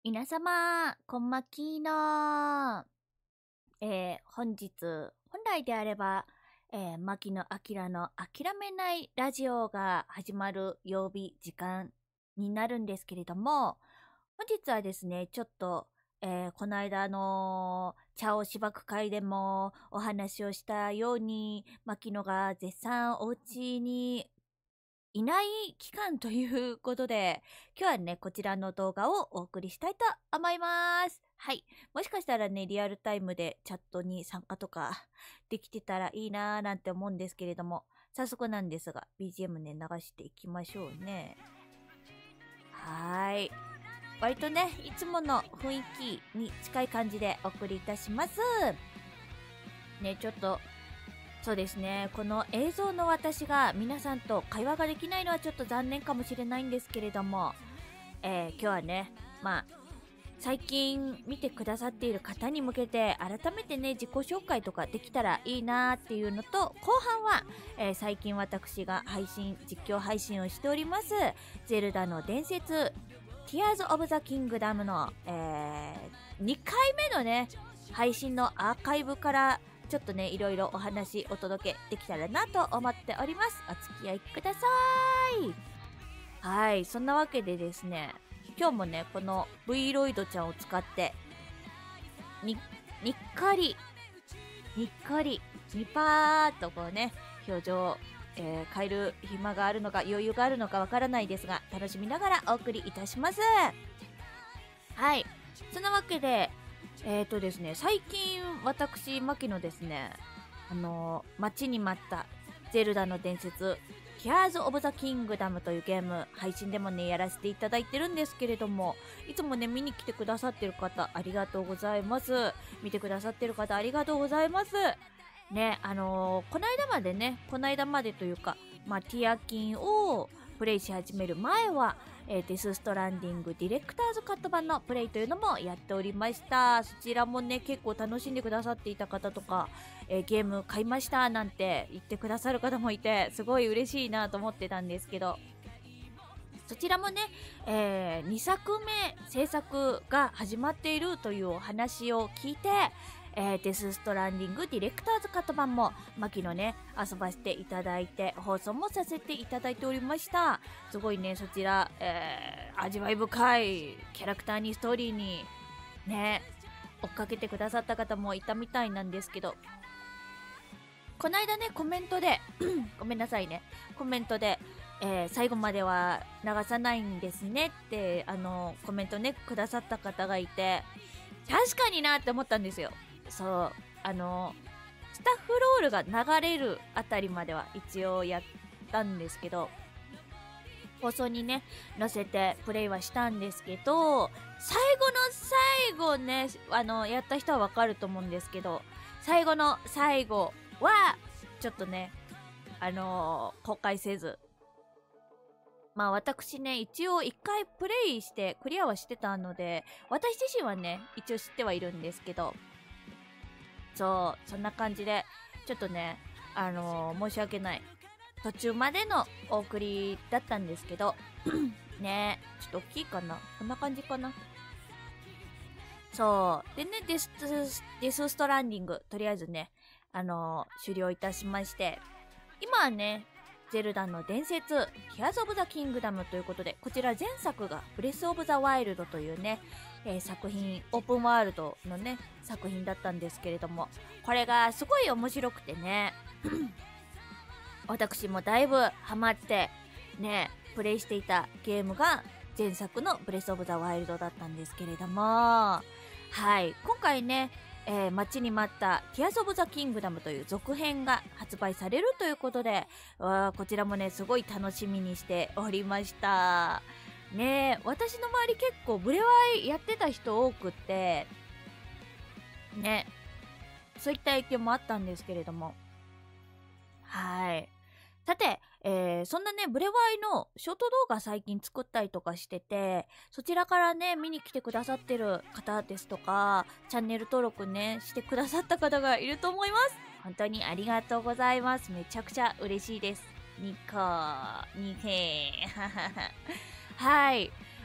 皆様、こんまきーの本日、本来であれば、牧野明の諦めないラジオが始まる曜日、時間になるんですけれども、本日はですね、ちょっと、この間の茶をしばく会でもお話をしたように、牧野が絶賛お家にいない期間ということで、今日はね、こちらの動画をお送りしたいと思います。はい。もしかしたらね、リアルタイムでチャットに参加とかできてたらいいなーなんて思うんですけれども、早速なんですが、BGM ね、流していきましょうね。はーい。割とね、いつもの雰囲気に近い感じでお送りいたします。ね、ちょっと、そうですね、この映像の私が皆さんと会話ができないのはちょっと残念かもしれないんですけれども、今日はね、最近見てくださっている方に向けて改めてね、自己紹介とかできたらいいなーっていうのと、後半は、最近私が実況配信をしております、ゼルダの伝説、Tears of the Kingdom の、2回目のね、配信のアーカイブからちょっとね、いろいろお話お届けできたらなと思っております。お付き合いください。はい、そんなわけでですね、今日もね、この V ロイドちゃんを使って、にっかり、にぱーっとこうね、表情を、変える暇があるのか余裕があるのかわからないですが、楽しみながらお送りいたします。はい、そんなわけで、ですね、最近私牧野ですね、待ちに待ったゼルダの伝説Tears of the Kingdom というゲーム配信でもねやらせていただいてるんですけれども、いつもね見に来てくださってる方ありがとうございます。見てくださってる方ありがとうございますね。この間までというか、ティアキンをプレイし始める前は、デスストランディングディレクターズカット版のプレイというのもやっておりました。そちらもね結構楽しんでくださっていた方とか、ゲーム買いましたなんて言ってくださる方もいて、すごい嬉しいなと思ってたんですけど、そちらもね、2作目制作が始まっているというお話を聞いて、デスストランディングディレクターズカット版も牧野ね遊ばせていただいて放送もさせていただいておりました。すごいね、そちら、味わい深いキャラクターにストーリーにね追っかけてくださった方もいたみたいなんですけど、この間ねコメントでごめんなさいね、コメントで、最後までは流さないんですねってコメントねくださった方がいて、確かになって思ったんですよ。そう、スタッフロールが流れるあたりまでは一応やったんですけど、放送にね載せてプレイはしたんですけど、最後の最後ね、やった人はわかると思うんですけど、最後の最後はちょっとね公開せず、私ね一応1回プレイしてクリアはしてたので、私自身はね一応知ってはいるんですけど、そんな感じでちょっとね申し訳ない、途中までのお送りだったんですけどね、ちょっと大きいかな、こんな感じかな。そうでね、デスストランディングとりあえずね終了いたしまして、今はねゼルダの伝説Tears of the Kingdomということで、こちら前作がブレスオブザワイルドというね、作品、オープンワールドのね作品だったんですけれども、これがすごい面白くてね私もだいぶハマってねプレイしていたゲームが前作のブレスオブザワイルドだったんですけれども、はい、今回ね待ちに待った Tears of the Kingdom という続編が発売されるということで、こちらもねすごい楽しみにしておりましたね。私の周り結構ブレワイやってた人多くってね、そういった影響もあったんですけれども、はい、さて、そんなねブレワイのショート動画最近作ったりとかしてて、そちらからね見に来てくださってる方ですとか、チャンネル登録ねしてくださった方がいると思います。本当にありがとうございます。めちゃくちゃ嬉しいです。ニコニヘーはい、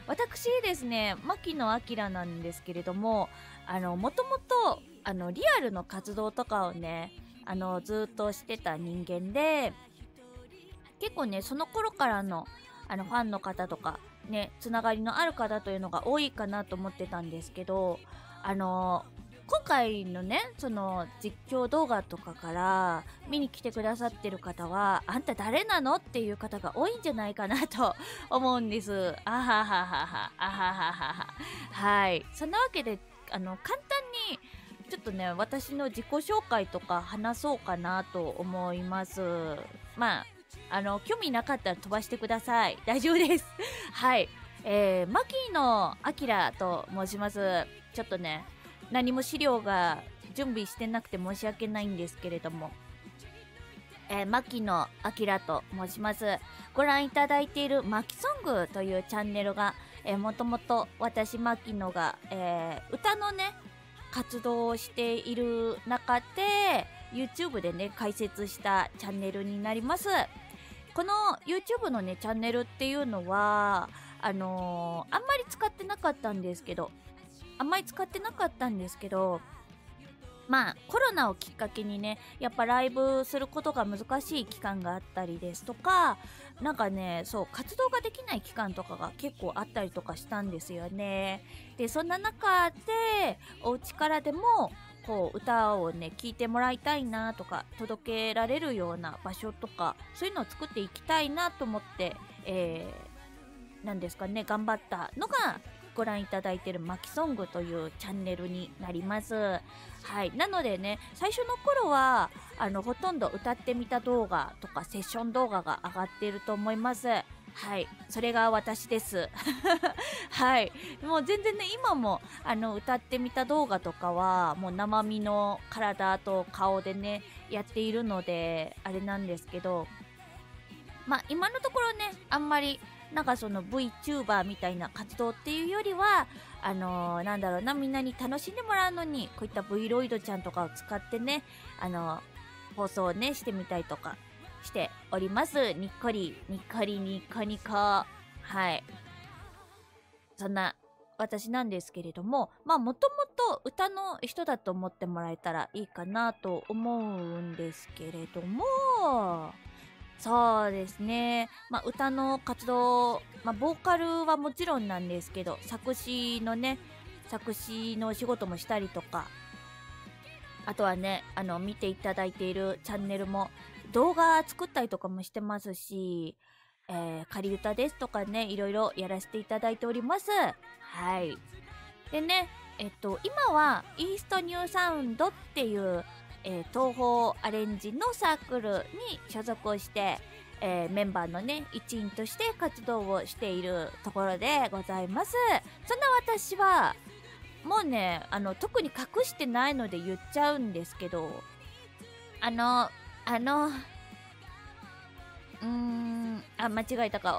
私ですね、牧野明なんですけれども、もともと、リアルの活動とかをね、ずっとしてた人間で、結構ね、その頃からの、ファンの方とか、ね、つながりのある方というのが多いかなと思ってたんですけど、今回のね、その実況動画とかから見に来てくださってる方は、あんた誰なのっていう方が多いんじゃないかなと思うんです。あはははは、あはははは。はい。そんなわけで、簡単に、ちょっとね、私の自己紹介とか話そうかなと思います。まあ、興味なかったら飛ばしてください。大丈夫です。はい。牧野明と申します。ちょっとね、何も資料が準備してなくて申し訳ないんですけれども、牧野明と申します。ご覧いただいているマキソングというチャンネルが、もともと私牧野が、歌のね、活動をしている中で YouTube でね解説したチャンネルになります。この YouTube のねチャンネルっていうのはあんまり使ってなかったんですけどまあコロナをきっかけにねやっぱライブすることが難しい期間があったりですとか、なんかねそう活動ができない期間とかが結構あったりとかしたんですよね。でそんな中でお家からでもこう歌をね聴いてもらいたいなとか届けられるような場所とかそういうのを作っていきたいなと思って、なんですかね頑張ったのがご覧いただいているマキソングというチャンネルになります。はい。なのでね、最初の頃は、ほとんど歌ってみた動画とかセッション動画が上がっていると思います。はい。それが私です。はい。もう全然ね、今も、歌ってみた動画とかは、もう生身の体と顔でね、やっているので、あれなんですけど、まあ、今のところね、あんまり、なんかその VTuber みたいな活動っていうよりは、なんだろうな、みんなに楽しんでもらうのに、こういった V ロイドちゃんとかを使ってね、放送をね、してみたりとかしております。にっこり、にっこり、にっこにこ。はい。そんな、私なんですけれども、まあ、もともと歌の人だと思ってもらえたらいいかなと思うんですけれども、そうですね。まあ、歌の活動、まあ、ボーカルはもちろんなんですけど、作詞のお仕事もしたりとか、あとはね、見ていただいているチャンネルも動画作ったりとかもしてますし、仮歌ですとかね、いろいろやらせていただいております。はい。でね、今はイーストニューサウンドっていう東宝アレンジのサークルに所属をして、メンバーのね一員として活動をしているところでございます。そんな私はもうね特に隠してないので言っちゃうんですけど、間違えたか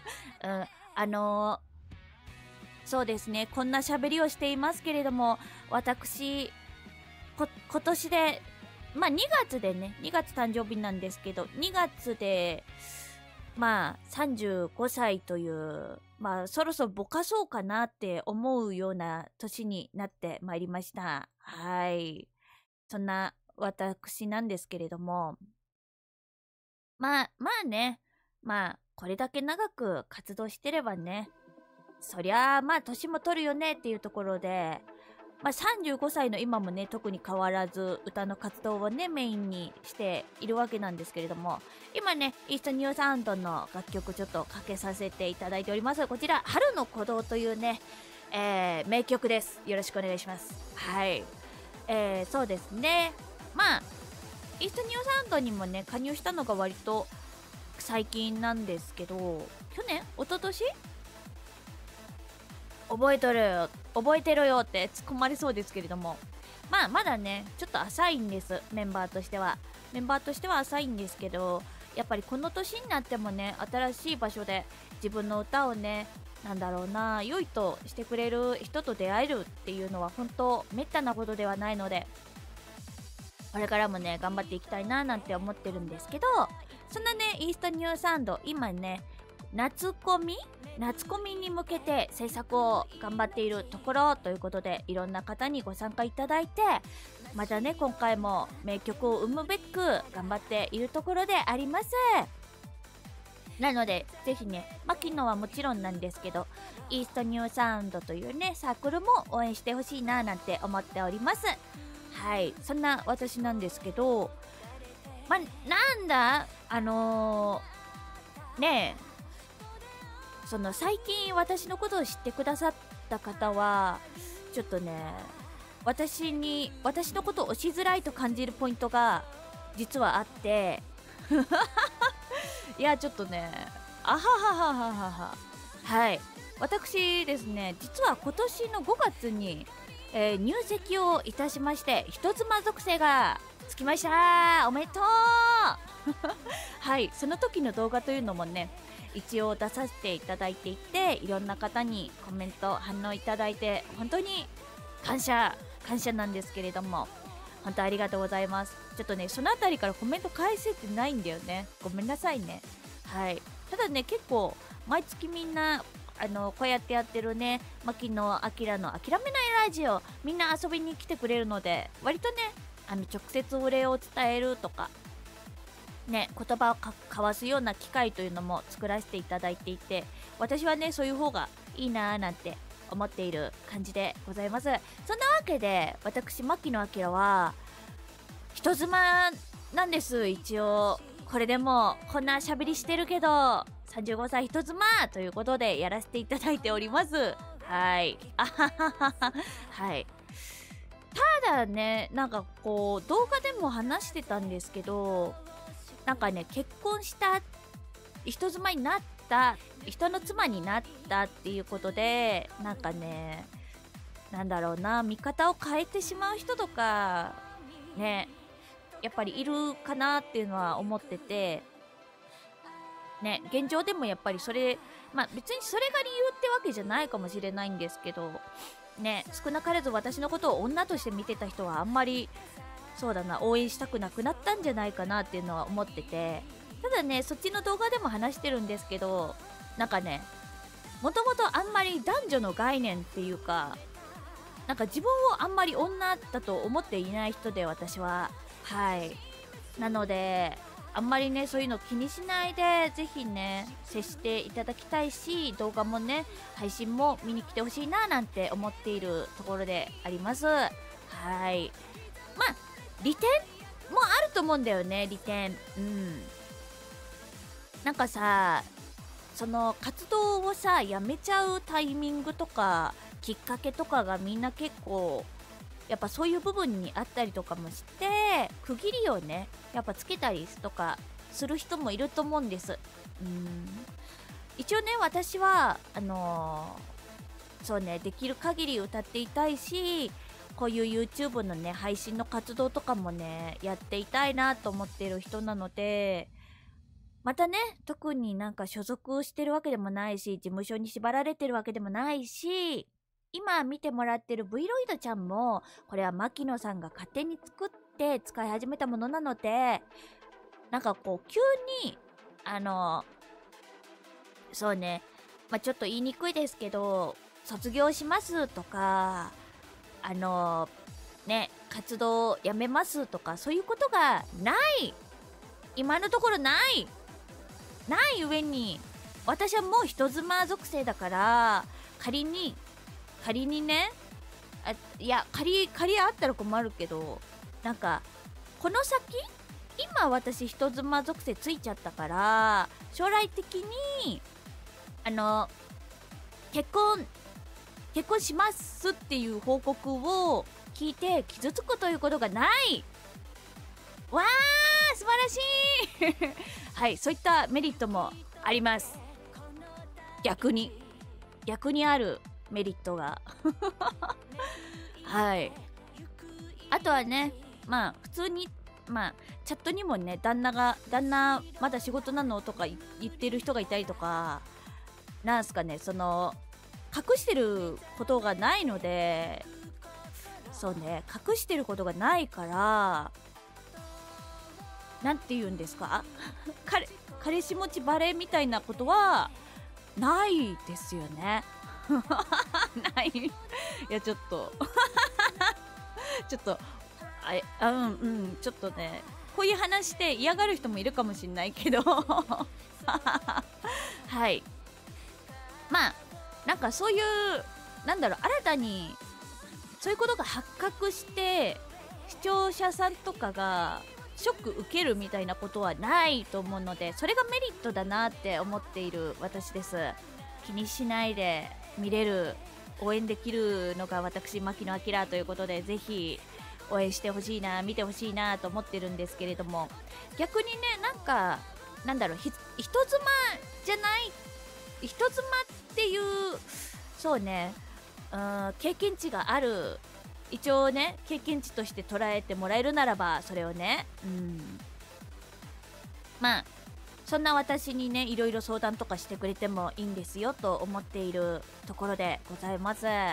そうですね、こんな喋りをしていますけれども、私今年で、まあ2月でね、2月誕生日なんですけど、2月で、まあ35歳という、まあそろそろぼかそうかなって思うような年になってまいりました。はい。そんな私なんですけれども、まあね、まあこれだけ長く活動してればね、そりゃあまあ年も取るよねっていうところで、まあ、35歳の今もね特に変わらず歌の活動をねメインにしているわけなんですけれども、今ねイーストニューサウンドの楽曲ちょっとかけさせていただいております。こちら春の鼓動というね、名曲です。よろしくお願いします。はい。そうですね、まあイーストニューサウンドにもね加入したのが割と最近なんですけど、去年一昨年覚えてろよって突っ込まれそうですけれども、まあまだねちょっと浅いんです。メンバーとしては浅いんですけど、やっぱりこの年になってもね新しい場所で自分の歌をねなんだろうな良いとしてくれる人と出会えるっていうのは本当めったなことではないので、これからもね頑張っていきたいななんて思ってるんですけど、そんなねイーストニューサウンド今ね夏コミ夏コミに向けて制作を頑張っているところということで、いろんな方にご参加いただいて、またね今回も名曲を生むべく頑張っているところであります。なのでぜひね、牧野はもちろんなんですけど、イーストニューサウンドというねサークルも応援してほしいななんて思っております。はい、そんな私なんですけど、なんだねえ、その最近私のことを知ってくださった方はちょっとね、私のことをしづらいと感じるポイントが実はあっていやちょっとね、あはははははは、はい、私ですね、実は今年の5月に、入籍をいたしまして、人妻属性がつきました。おめでとうはい、その時の動画というのもね一応出させていただいていて、いろんな方にコメント反応いただいて本当に感謝なんですけれども、本当ありがとうございます。ちょっとねそのあたりからコメント返せてないんだよね、ごめんなさいね。はい、ただね結構毎月みんなこうやってやってるね牧野明の諦めないラジオ、みんな遊びに来てくれるので、割とね直接お礼を伝えるとかね、言葉を交わすような機会というのも作らせていただいていて、私はねそういう方がいいなーなんて思っている感じでございます。そんなわけで私牧野明は人妻なんです。一応これでもこんな喋りしてるけど35歳人妻ということでやらせていただいております。はい、あはははは、はい。ただね、なんかこう動画でも話してたんですけど、なんかね結婚した人妻になった人の妻になったっていうことで、なんかねなんだろうな、見方を変えてしまう人とかねやっぱりいるかなっていうのは思っててね、現状でもやっぱりそれ、別にそれが理由ってわけじゃないかもしれないんですけどね、少なからず私のことを女として見てた人はあんまりそうだな応援したくなくなったんじゃないかなっていうのは思ってて、ただねそっちの動画でも話してるんですけど、なんかねもともとあんまり男女の概念っていうか、なんか自分をあんまり女だと思っていない人で私は、はい、なのであんまりねそういうの気にしないでぜひね接していただきたいし、動画もね配信も見に来てほしいななんて思っているところであります。はい、利点もあると思うんだよね、利点。なんかさ、その活動をさやめちゃうタイミングとかきっかけとかがみんな結構やっぱそういう部分にあったりとかもして、区切りをねやっぱつけたりとかする人もいると思うんです。一応ね私はそうねできる限り歌っていたいし、こういう YouTube のね配信の活動とかもねやっていたいなと思ってる人なので、またね特になんか所属してるわけでもないし、事務所に縛られてるわけでもないし、今見てもらってる V ロイドちゃんもこれは牧野さんが勝手に作って使い始めたものなので、なんかこう急にそうね、ちょっと言いにくいですけど卒業しますとかね活動やめますとかそういうことがない、今のところない上に、私はもう人妻属性だから、仮にね、いや仮あったら困るけど、なんかこの先今私人妻属性ついちゃったから、将来的に結婚しますっていう報告を聞いて傷つくということがないわー、素晴らしいはい、そういったメリットもあります。逆にあるメリットがはい、あとはね普通にチャットにもね旦那まだ仕事なのとか言ってる人がいたりとか、なんすかね、その隠してることがないので、そうね隠してることがないから、なんて言うんですか彼氏持ちバレみたいなことはないですよね。ないいやちょっとちょっとちょっとね、こういう話で嫌がる人もいるかもしれないけどはい、まあなんかそういうなんだろう、新たにそういうことが発覚して視聴者さんとかがショック受けるみたいなことはないと思うので、それがメリットだなって思っている私です。気にしないで見れる、応援できるのが私牧野明ということで、ぜひ応援してほしいな、見てほしいなと思ってるんですけれども、逆にね、なんかなんだろう、人妻じゃない、人妻っていう、そうね、経験値がある、一応ね経験値として捉えてもらえるならば、それをね、まあそんな私にねいろいろ相談とかしてくれてもいいんですよと思っているところでございます。はい、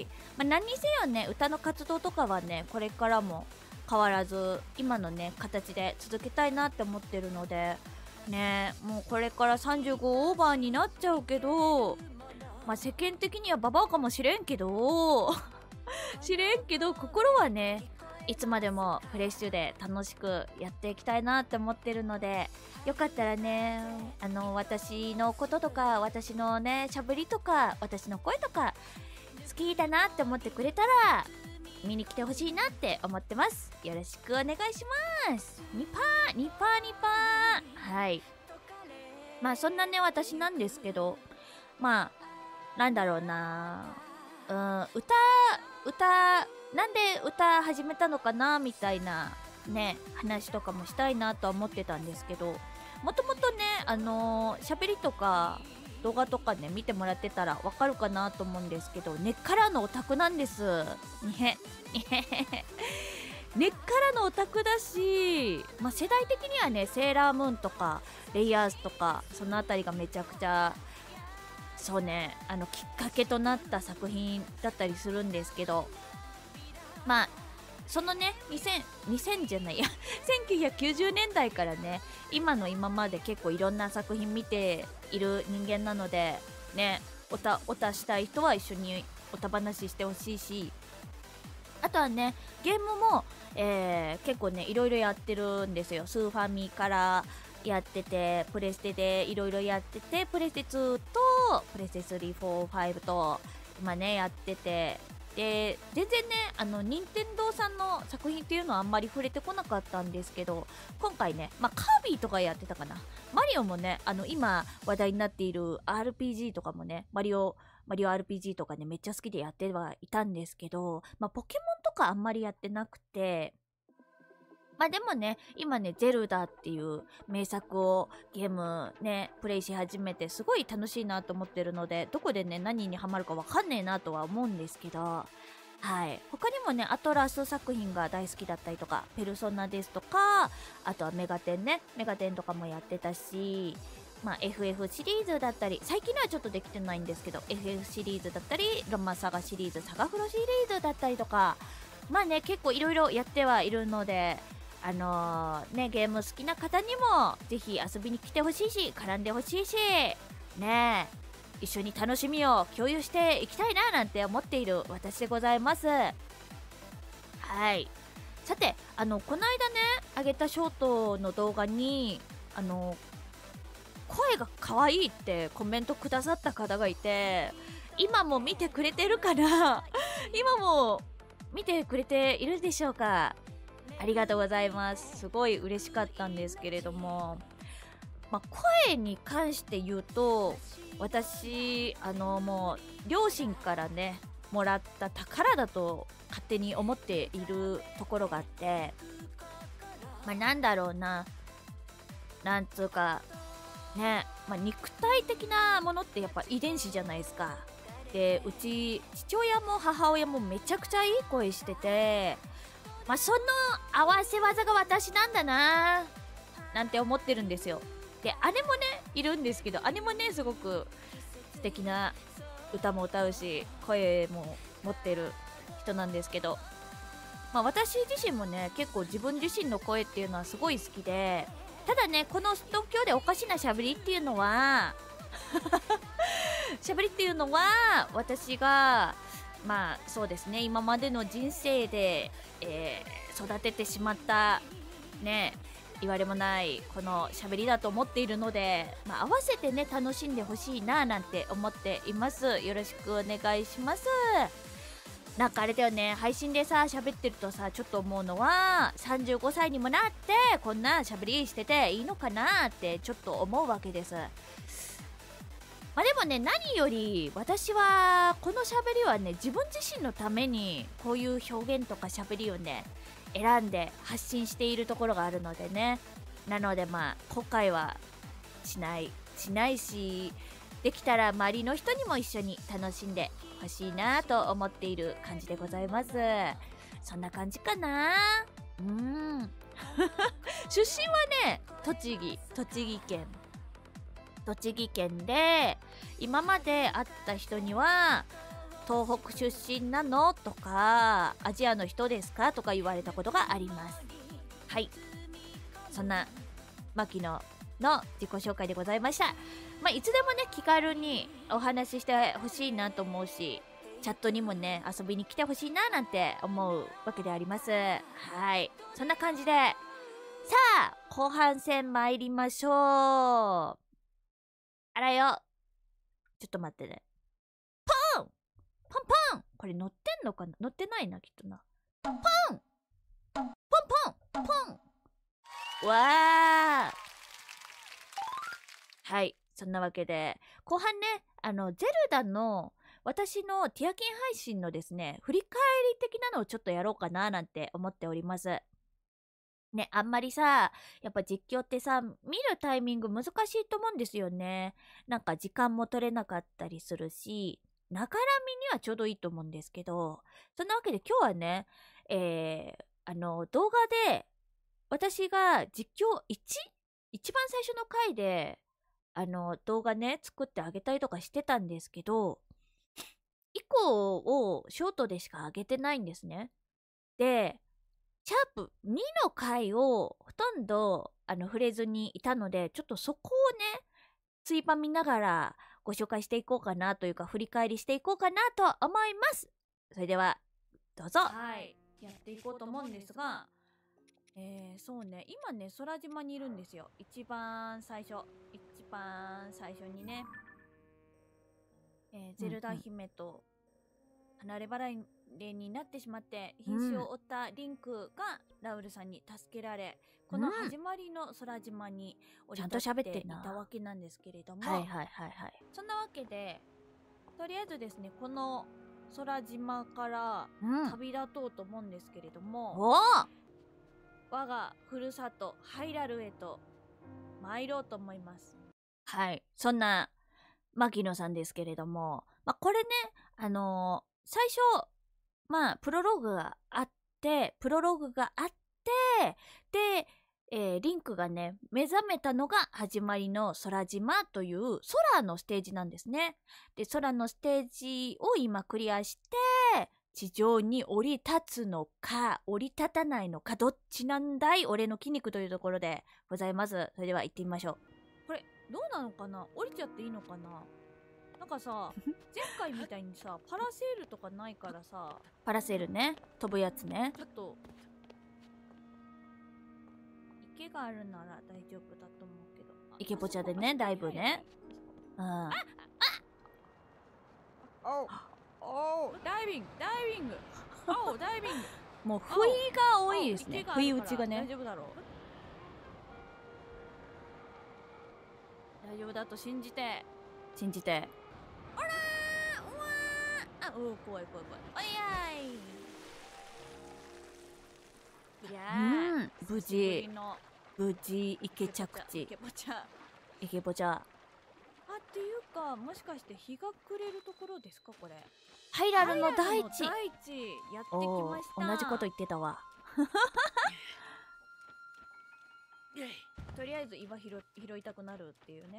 何にせよね、歌の活動とかはねこれからも変わらず今のね形で続けたいなって思ってるのでね、もうこれから35オーバーになっちゃうけど、世間的にはババアかもしれんけど心はねいつまでもフレッシュで楽しくやっていきたいなって思ってるので、よかったらね、私のこととか私のねしゃべりとか私の声とか好きだなって思ってくれたら見に来てほしいなって思ってます。よろしくお願いします。ニパーニパーニパー。はい、そんなね私なんですけど、なんだろうな、歌なんで歌始めたのかなみたいなね話とかもしたいなとは思ってたんですけど、もともとね喋りとか動画とかね見てもらってたらわかるかなと思うんですけど、根っからのオタクなんですね根っからのオタクだし、世代的にはねセーラームーンとかレイヤーズとかそのあたりがめちゃくちゃそうねきっかけとなった作品だったりするんですけど、そのね2000じゃないや1990年代からね今まで結構いろんな作品見ている人間なのでね、オタしたい人は一緒にオタ話してほしいし、あとはねゲームも、結構ねいろいろやってるんですよ。スーファミからやってて、プレステでいろいろやってて、プレステ2とプレステ3、4、5と今ねやってて、で全然ね任天堂さんの作品っていうのはあんまり触れてこなかったんですけど、今回ねカービィとかやってたかな、マリオもね今話題になっている RPG とかもねマリオ RPG とかねめっちゃ好きでやってはいたんですけど、ポケモンとかあんまりやってなくて、でもね今ねゼルダっていう名作をゲームねプレイし始めてすごい楽しいなと思ってるので、どこでね何にハマるかわかんねえなとは思うんですけど、はい、他にもねアトラス作品が大好きだったりとか、ペルソナですとか、あとはメガテンとかもやってたし、FF シリーズだったり、最近のはちょっとできてないんですけど FF シリーズだったり、ロマサガシリーズ、サガフロシリーズだったりとか、結構いろいろやってはいるので、ゲーム好きな方にもぜひ遊びに来てほしいし絡んでほしいしね、一緒に楽しみを共有していきたいななんて思っている私でございます。はい、さてこの間ね上げたショートの動画に声が可愛いってコメントくださった方がいて、今も見てくれてるかな今も見てくれているでしょうか。ありがとうございます。すごい嬉しかったんですけれども、声に関して言うと私もう両親からねもらった宝だと勝手に思っているところがあって、なんだろうな、なんつうかね、肉体的なものってやっぱ遺伝子じゃないですか。でうち父親も母親もめちゃくちゃいい声してて、その合わせ技が私なんだななんて思ってるんですよ。で姉もねいるんですけど、姉もねすごく素敵な歌も歌うし声も持ってる人なんですけど、私自身もね結構自分自身の声っていうのはすごい好きで、ただねこの東京でおかしなしゃべりっていうのはしゃべりっていうのは私がまあそうですね、今までの人生で、育ててしまったね、言われもないこのしゃべりだと思っているので、まあ、合わせてね楽しんでほしいななんて思っています。よろしくお願いします。なんかあれだよね、配信でさ喋ってるとさちょっと思うのは、35歳にもなってこんな喋りしてていいのかなってちょっと思うわけです。まあでもね、何より私はこの喋りはね、自分自身のためにこういう表現とか喋りをね選んで発信しているところがあるのでね。なのでまあ後悔はしないし、できたら周りの人にも一緒に楽しんでほしいなと思っている感じでございます。そんな感じかな。出身はね栃木県で、今まで会った人には東北出身なのとかアジアの人ですかとか言われたことがあります。はい、そんな牧野の自己紹介でございました。まあ、いつでもね気軽にお話ししてほしいなと思うし、チャットにもね遊びに来てほしいななんて思うわけであります。はい、そんな感じで、さあ後半戦参りましょう。あらよ、ちょっと待ってね。ポンポンポン、これ乗ってんのかな、乗ってないなきっとな。ポンポンポンポン、わー、はい、そんなわけで後半ね、ゼルダの私のティアキン配信のですね振り返り的なのをちょっとやろうかななんて思っておりますね。あんまりさ、やっぱ実況ってさ見るタイミング難しいと思うんですよね。なんか時間も取れなかったりするし、ながら見にはちょうどいいと思うんですけど、そんなわけで今日はね、動画で私が実況一番最初の回で動画ね作ってあげたりとかしてたんですけど、以降をショートでしか上げてないんですね。でシャープ2の回をほとんど触れずにいたので、ちょっとそこをねついばみながらご紹介していこうかなというか、振り返りしていこうかなと思います。それではどうぞ。はい、やっていこうと思うんですが、そうね、今ね空島にいるんですよ。一番最初にね、ゼルダ姫と離れ離れになってしまって瀕死を負ったリンクがラウルさんに助けられ、この始まりの空島に降り立っていたわけなんですけれども、そんなわけでとりあえずですね、この空島から旅立とうと思うんですけれども、我がふるさとハイラルへと参ろうと思います。はい、そんな牧野さんですけれども、まあ、これね最初プロローグがあってで、リンクがね目覚めたのが始まりの空島という空のステージなんですね。で空のステージを今クリアして地上に降り立つのか降り立たないのか、どっちなんだい俺の筋肉というところでございます。それでは行ってみましょう。これどうなのかな、降りちゃっていいのかな。なんかさ前回みたいにさパラセールとかないからさ、パラセールね、飛ぶやつね、ちょっと池があるなら大丈夫だと思うけど、池ポチャでねだいぶね、おダイビングおダイビングもう不意が多いですね、不意打ちがね。大丈夫だろう、大丈夫だと信じておらー、うわー、怖いおいやい、いやー、無事池着地、池ポチャっていうか、もしかして日が暮れるところですかこれ。ハイラルの大地やってきました。同じこと言ってたわとりあえず岩拾いたくなるっていうね。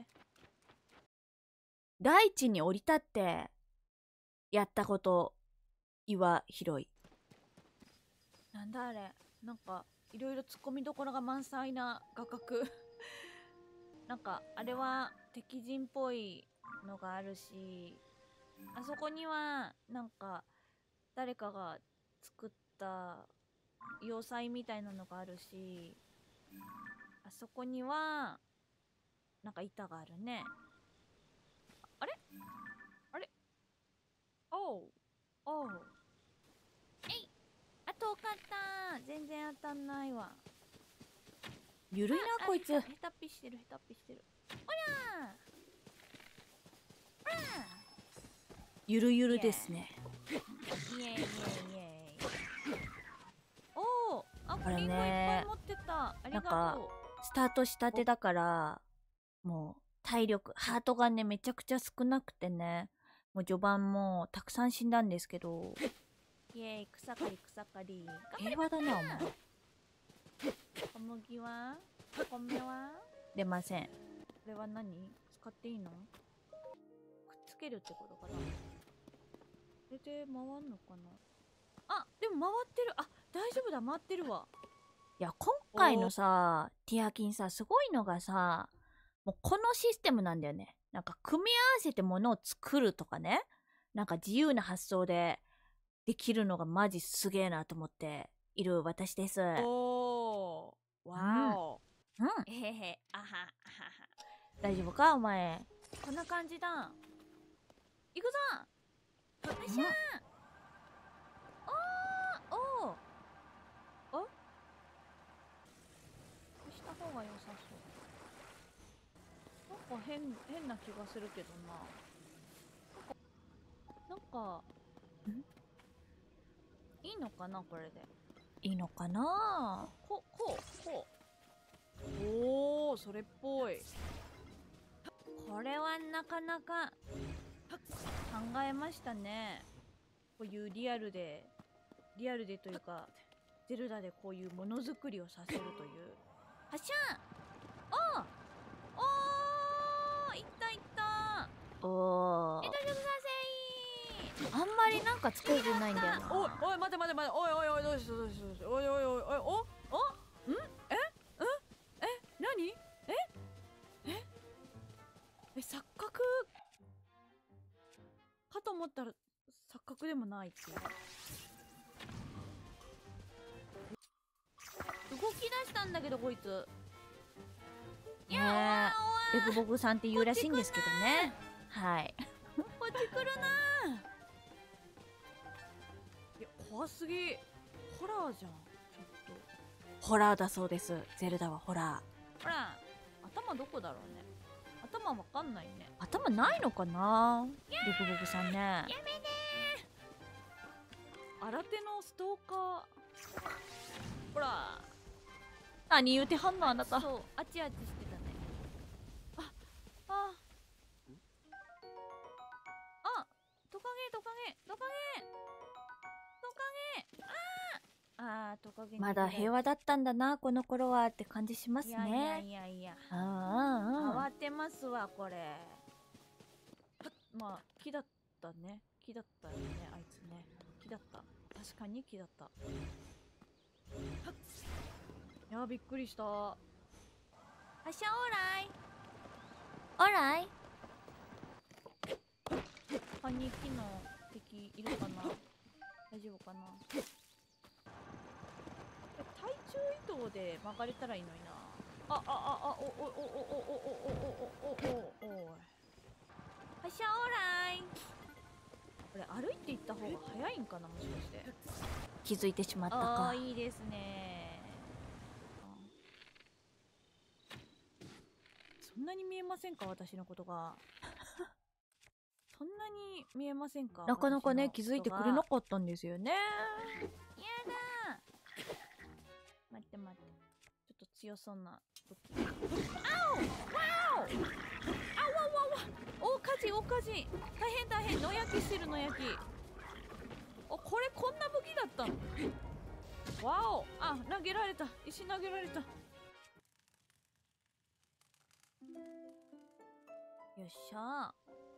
大地に降り立ってやったこと、岩拾い。なんだあれ、なんかいろいろツッコミどころが満載な画角なんかあれは敵陣っぽいのがあるし、あそこにはなんか誰かが作った要塞みたいなのがあるし、あそこにはなんか板があるね。あれあれ、おうおう、えい、あ、遠かった。全然当たんないわ。 ゆるいなこいつ。 へたっぴしてる、へたっぴしてる。ほらほら、 ゆるゆるですね。 イエーイイエーイイエーイ。おお、あ、 あれね、 リンゴいっぱい持ってた。ありがとう。 スタートしたてだからもう体力ハートがねめちゃくちゃ少なくてね、もう序盤もたくさん死んだんですけど。 イエーイ、草刈り草刈り。 平和だなお前。 小麦は、米は出ません。 これは何使っていいの？くっつけるってことかな。これで回んのかな。あ、でも回ってる。あ、大丈夫だ、回ってるわ。 いや今回のさティアキンさすごいのがさ、もうこのシステムなんだよね。なんか組み合わせてものを作るとかね、なんか自由な発想でできるのがマジすげえなと思っている私です。 おー、わお。 うん、 えへへ、あは、あはは。 大丈夫かお前。 こんな感じだ。行くぞ。よっしゃー。おー、おー。あ、した方が良さそう。なんか変な気がするけどな。なんか、いいのかな、これで。 いいのかな。 こう。おー、それっぽい。これはなかなか考えましたね。こういうリアルでというか、ゼルダでこういうものづくりをさせるという。はっしゃー。おー、いったいった。 おー、 大丈夫させあんまりなんか作れてないんだよな。 おい、待て、おい、どうしたおい、何錯覚かと思ったら錯覚でもないっていう。動き出したんだけどこいつ。いや、 ねえ、レグボグさんって言うらしいんですけどね。はい。 こっち来るな。いや、怖すぎ。ホラーじゃん。ちょっとホラーだそうです。ゼルダはホラー。 ほら、頭どこだろうね。頭わかんないね。 頭ないのかなレグボグさんね。 やめねー。新手のストーカー。ほら、 何言うてはんのあなた。 そう、あちあちしてたね。あ、トカゲ。トカゲ。 まだ平和だったんだなこの頃はって感じしますね。 いや。 あ変わあ、 ってますわ、これ。まあ、木だったね。木だったよね、あいつね。木だった。確かに木だった。いや、びっくりした。はっしゃ、 オーライ。 他に木の敵いるかな。大丈夫かな。体中移動で曲がれたらいいのにな。おはっしゃ、これ歩いて行った方が早いんかな、もしかして。 気づいてしまったあかあ、。いいですね。そんなに見えませんか、私のことが。そんなに見えませんか。 なかなかね気づいてくれなっかったんですよね。 やだー。待って。ちょっと強そうな時。大火事。大変。野焼きしてる、野焼き。これこんな武器だったの。わお。あ、投げられた。石投げられた。よっしゃ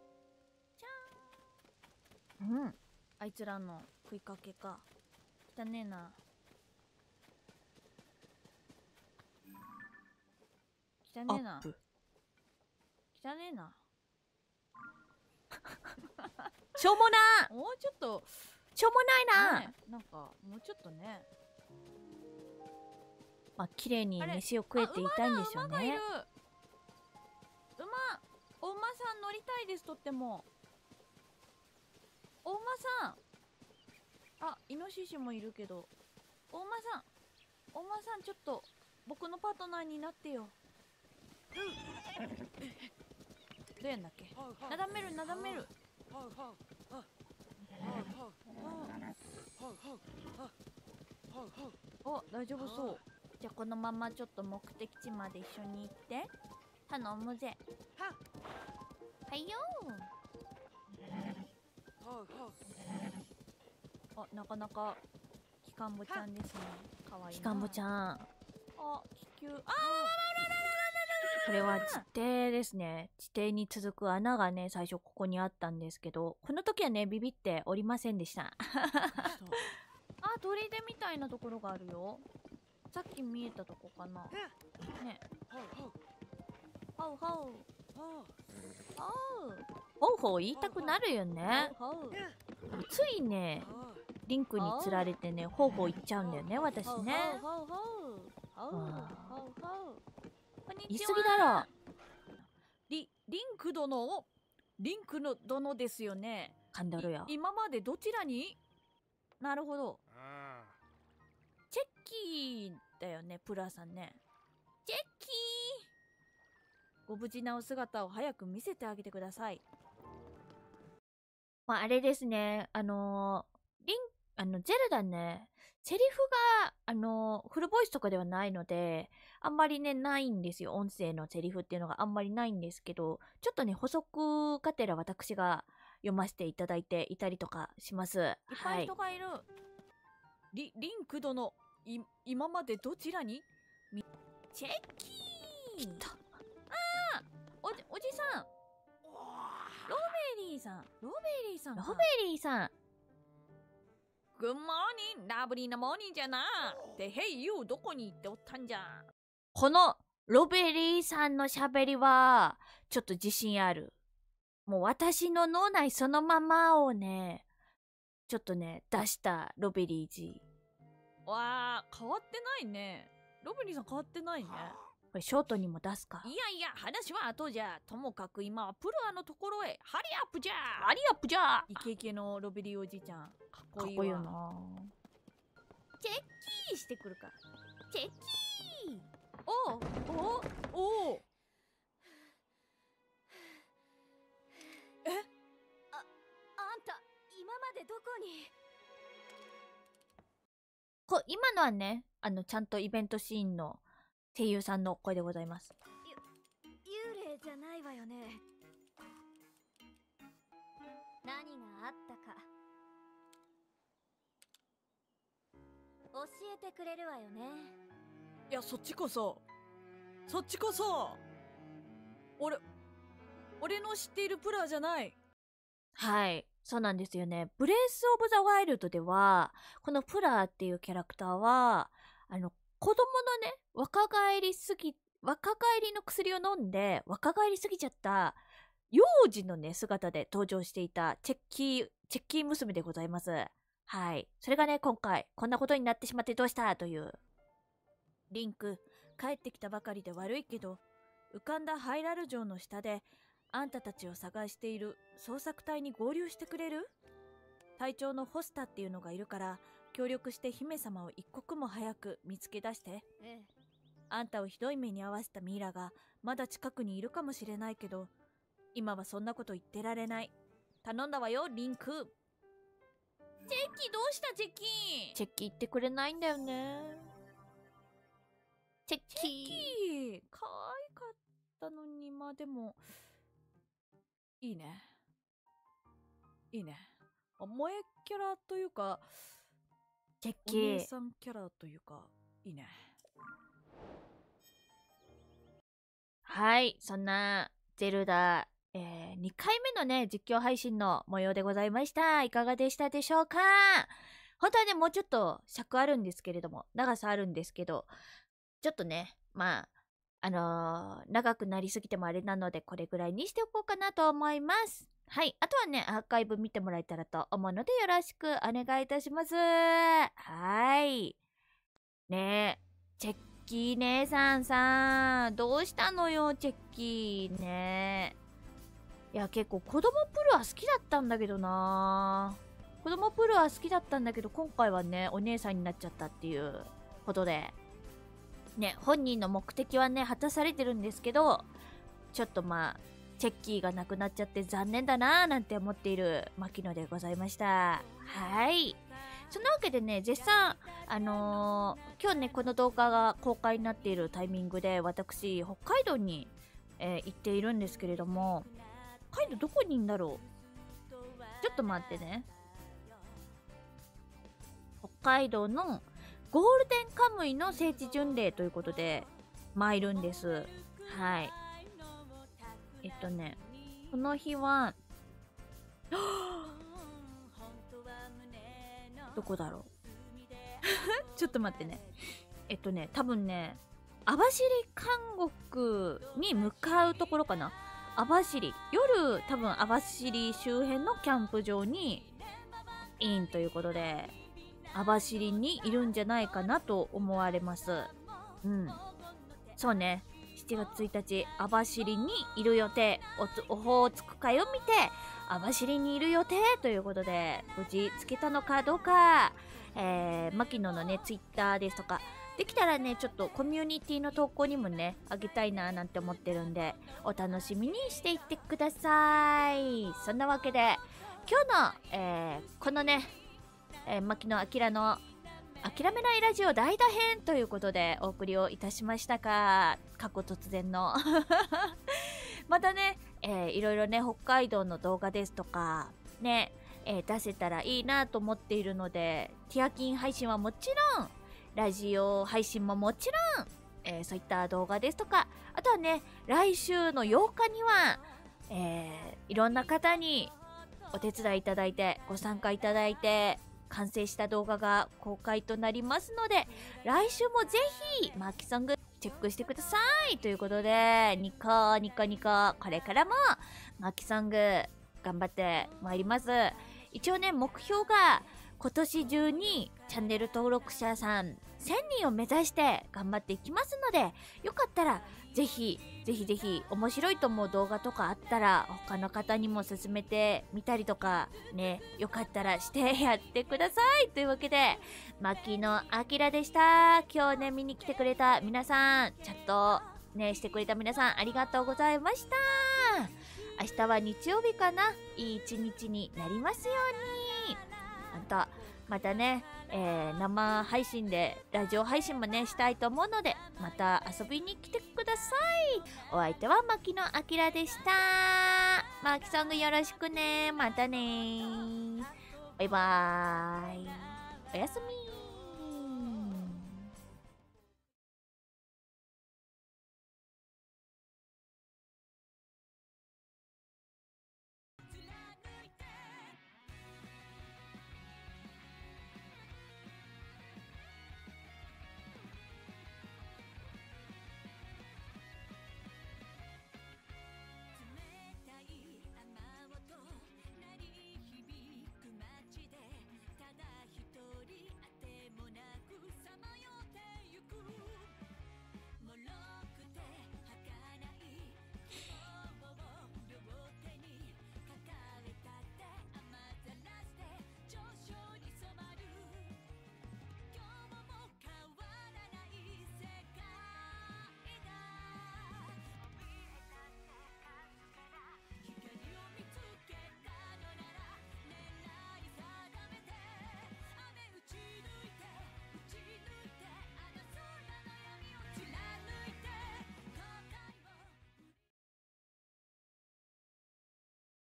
ー。 うん。 あいつらの食いかけか。汚ねえな。汚ねえな。 アップ。 汚ねえな。 しょうもな。 もうちょっとしょうもないな。 ね、なんかもうちょっとね。 まあ綺麗に飯を食えていたいんでしょう馬がいる。 ね。 お馬さん乗りたいです、とっても。お馬さん。あ、イノシシもいるけど。お馬さんちょっと僕のパートナーになってよ。どうやんだっけ。なだめる。お、大丈夫そう。じゃあこのままちょっと目的地まで一緒に行って頼むぜ。はいよー。あ、なかなかキカンボちゃんですね。かわいいな。 キカンボちゃん。 あ、気球。 これは地底ですね。地底に続く穴がね、最初ここにあったんですけど、この時はね、ビビっておりませんでした。 あ、砦みたいなところがあるよ。さっき見えたとこかな。ね。ほうほう。 ほうほう言いたくなるよね。 ほう。 ついね、リンクにつられてね、ほうほう言っちゃうんだよね、私ね。言い過ぎだろ。 リンク殿ですよね。 噛んどるよ。 今までどちらに？なるほど。チェッキーだよね、プラさんね。チェッキー、ご無事なお姿を早く見せてあげてください。 まあ、あれですね、ゼルダね、セリフが、フルボイスとかではないので、あんまりね、ないんですよ。音声のセリフっていうのがあんまりないんですけど、ちょっとね、補足がてら私が読ませていただいていたりとかします。 いっぱい人がいる。リンク殿、今までどちらに？チェッキー。 来た。 おじさん。ロベリーさん。グッモーニン、ラブリーなモーニンじゃな。で、ヘイユー、どこに行っておったんじゃ。 このロベリーさんの喋りは、ちょっと自信ある。もう私の脳内そのままをね、ちょっとね、出したロベリーG。 わー、変わってないね。ロベリーさん変わってないね。 これショートにも出すか。 いや、話は後じゃ。ともかく今はプルアのところへ。ハリアップじゃ。イケイケのロベリーおじちゃん。かっこいいわ。 かっこいいよな。 チェッキーしてくるか。チェッキー。おう。 あんた、今までどこに？ 今のはね、ちゃんとイベントシーンの声優さんの声でございます。 幽霊じゃないわよね。何があったか教えてくれるわよね。 いや、そっちこそ俺の知っているプラじゃない。 はい、そうなんですよね。ブレイス・オブ・ザ・ワイルドでは、このプラーっていうキャラクターは、子供のね、若返りの薬を飲んで、若返りすぎちゃった、幼児のね、姿で登場していたチェッキー娘でございます。はい。それがね、今回、こんなことになってしまってどうしたという。 リンク、帰ってきたばかりで悪いけど、浮かんだハイラル城の下で、あんたたちを探している捜索隊に合流してくれる？隊長のホスタっていうのがいるから、協力して姫様を一刻も早く見つけ出して。 ええ。 あんたをひどい目に遭わせたミイラがまだ近くにいるかもしれないけど、今はそんなこと言ってられない。頼んだわよ、リンク。チェッキーどうした？チェッキーチェッキー言ってくれないんだよね。チェッキー可愛かったのに、まあでもいいね。萌えキャラというか、 チェッおキー姉さんキャラというか、いいね。 はい、そんなゼルダ、2回目のね、実況配信の模様でございました。いかがでしたでしょうか？本当はね、もうちょっと尺あるんですけれども、長さあるんですけど、ちょっとね、まあ、 長くなりすぎてもあれなので、これぐらいにしておこうかなと思います。はい。あとはね、アーカイブ見てもらえたらと思うので、よろしくお願いいたします。はい。ねえ、チェッキー姉さんさ、どうしたのよ、チェッキーね。いや、結構子供プルは好きだったんだけどな。子供プルは好きだったんだけど、今回はね、お姉さんになっちゃったっていうことで。ね、本人の目的はね、果たされてるんですけど、ちょっとまあ、チェッキーがなくなっちゃって残念だなーなんて思っている牧野でございました。はい。そんなわけでね、絶賛、今日ね、この動画が公開になっているタイミングで、私、北海道に、行っているんですけれども、北海道どこにいんだろう？ちょっと待ってね。北海道のゴールデンカムイの聖地巡礼ということで参るんです。はい。この日はどこだろうちょっと待ってね。多分ね、網走監獄に向かうところかな。網走。夜、多分網走周辺のキャンプ場にインということで、網走にいるんじゃないかなと思われます。うん。そうね。7月1日、網走にいる予定。オホーツク海を見て、網走にいる予定ということで、無事つけたのかどうか、牧野のね、ツイッターですとか、できたらね、ちょっとコミュニティの投稿にもね、あげたいななんて思ってるんで、お楽しみにしていってください。そんなわけで、今日の、このね、牧野明の諦めないラジオ大打編ということでお送りをいたしましたが、過去突然のまたね、いろいろね、北海道の動画ですとかね、出せたらいいなと思っているので、ティアキン配信はもちろん、ラジオ配信ももちろん、そういった動画ですとか、あとはね、来週の8日には、いろんな方にお手伝いいただいて、ご参加いただいて、完成した動画が公開となりますので、来週もぜひマキソングチェックしてくださいということで、ニコニコニコ、これからもマキソング頑張ってまいります。一応ね、目標が今年中にチャンネル登録者さん1000人を目指して頑張っていきますので、よかったらぜひ面白いと思う動画とかあったら他の方にも勧めてみたりとかね、よかったらしてやってください。というわけで、牧野明でした。今日ね、見に来てくれた皆さん、チャットねしてくれた皆さん、ありがとうございました。明日は日曜日かな。いい一日になりますように。またね、生配信でラジオ配信もねしたいと思うので、また遊びに来てください。お相手は牧野明でした。マキソングよろしくね。またね。バイバーイ。おやすみ。